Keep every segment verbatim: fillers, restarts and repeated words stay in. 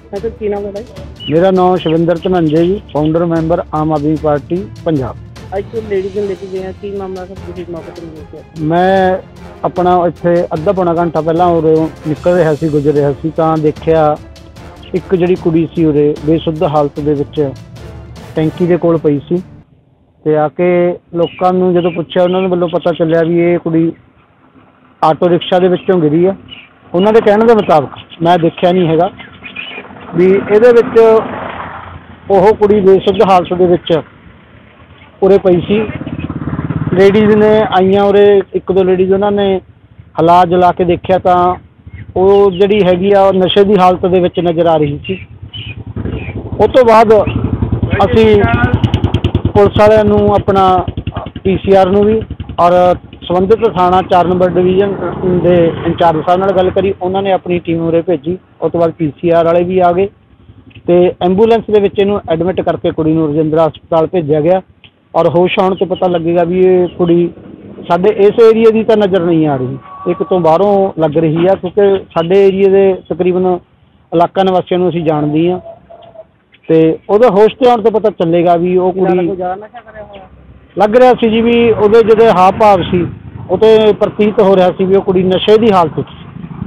अच्छा की नाम है? मेरा नाम Shavinder Dhananjay ji, founder member Aam Aadmi party Punjab. आज जो लेडीज ने लेके गए की मामला सब कुछ मौके पर मिल मैं अपना इत्थे अद्धा पौना घंटा पहला उरे निकल रहा सी गुजर रहा सी तां देखिया एक जिहड़ी कुड़ी सी उरे बेसुध हालत दे विच टैंकी दे कोल पई सी ते आके लोकां नूं जदों पुछया उन्हां दे वल्लों पता चलिया भी ये कुड़ी आटो रिक्शा दे विचों गिरी आ। उन्हां दे कहण दे मुताबक मैं देखिया नहीं हैगा भी इहदे विच ओह कुड़ी बेसुध हालत दे विच उरे पई सी। लेडीज़ ने आईयां उरे एक दो लेडीज़ उन्होंने हला जला के देखिया तो वो जिहड़ी हैगी आ नशे की हालत दे विच नज़र आ रही थी। उस तो बाद असी पुलिस वालियां नूं अपना पी सी आर नूं भी और संबंधित थाना चार नंबर डिवीजन के इंचार्ज साहब नाल गल करी, उन्होंने अपनी टीम उरे भेजी। उस तो बाद पी सी आर वाले भी आ गए तो एंबूलेंस दे विच इहनूं एडमिट करके कुड़ी नूं रजिंद्रा हस्पताल भेजा गया और होश आने तो पता लगेगा भी ये कुड़ी साडे इस एरिए की तो नज़र नहीं आ रही, एक तो बाहरों लग रही है क्योंकि साडे एरिए के तकरीबन इलाका निवासियों असीं जाणदे हां ते उहदे होश ते आउण तो पता चलेगा भी वो कुड़ी लग रहा सी जी भी उहदे जिहड़े हाव भाव सी उहते प्रतीत हो रहा सी भी वो कुड़ी नशे की हालत च।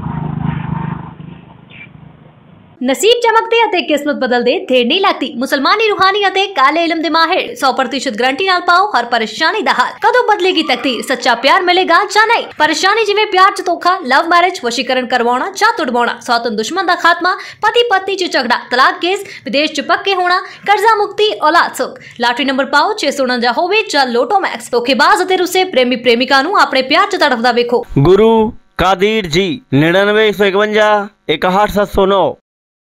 नसीब चमकते ਅਤੇ किस्मत बदलते देर नहीं लगती। मुसलमानी रूहानी ਅਤੇ काले इलम ਦੇ ਮਾਹਿਰ सौ प्रतिशत गारंटी ਨਾਲ ਪਾਓ हर परेशानी ਦਾ ਹੱਲ। ਕਦੋਂ ਬਦਲੇਗੀ ਤਕਦੀਰ, ਸੱਚਾ ਪਿਆਰ ਮਿਲੇਗਾ ਜਾਂ ਨਹੀਂ? ਪਰੇਸ਼ਾਨੀ ਜਿਵੇਂ ਪਿਆਰ ਚ ਧੋਖਾ, ਲਵ ਮੈਰਿਜ, ਵਸ਼ੀਕਰਨ ਕਰਵਾਉਣਾ ਜਾਂ ਤੁੜਵਾਉਣਾ, ਸੌਤਨ ਦੁਸ਼ਮਣ ਦਾ ਖਾਤਮਾ, ਪਤੀ ਪਤਨੀ ਚ ਝਗੜਾ, ਤਲਾਕ ਕੇਸ, ਵਿਦੇਸ਼ ਚ ਪੱਕੇ ਹੋਣਾ, ਕਰਜ਼ਾ ਮੁਕਤੀ, ਔਲਾਦ ਸੁੱਖ। ਲਾਟਰੀ ਨੰਬਰ ਪਾਓ ਛੇ ਸੌ ਉਣੰਜਾ ਹੋਵੇ ਜਾਂ ਲੋਟੋ ਮੈਕਸ। ਧੋਖੇਬਾਜ਼ ਅਤੇ ਰੁੱਸੇ ਪ੍ਰੇਮੀ ਪ੍ਰੇਮਿਕਾ ਨੂੰ ਆਪਣੇ ਪਿਆਰ ਚ ਤੜਫਦਾ ਵੇਖੋ। गुरु कादिर जी निन्यानवे एक सौ इकवंजा इकहठ सात सौ नौ।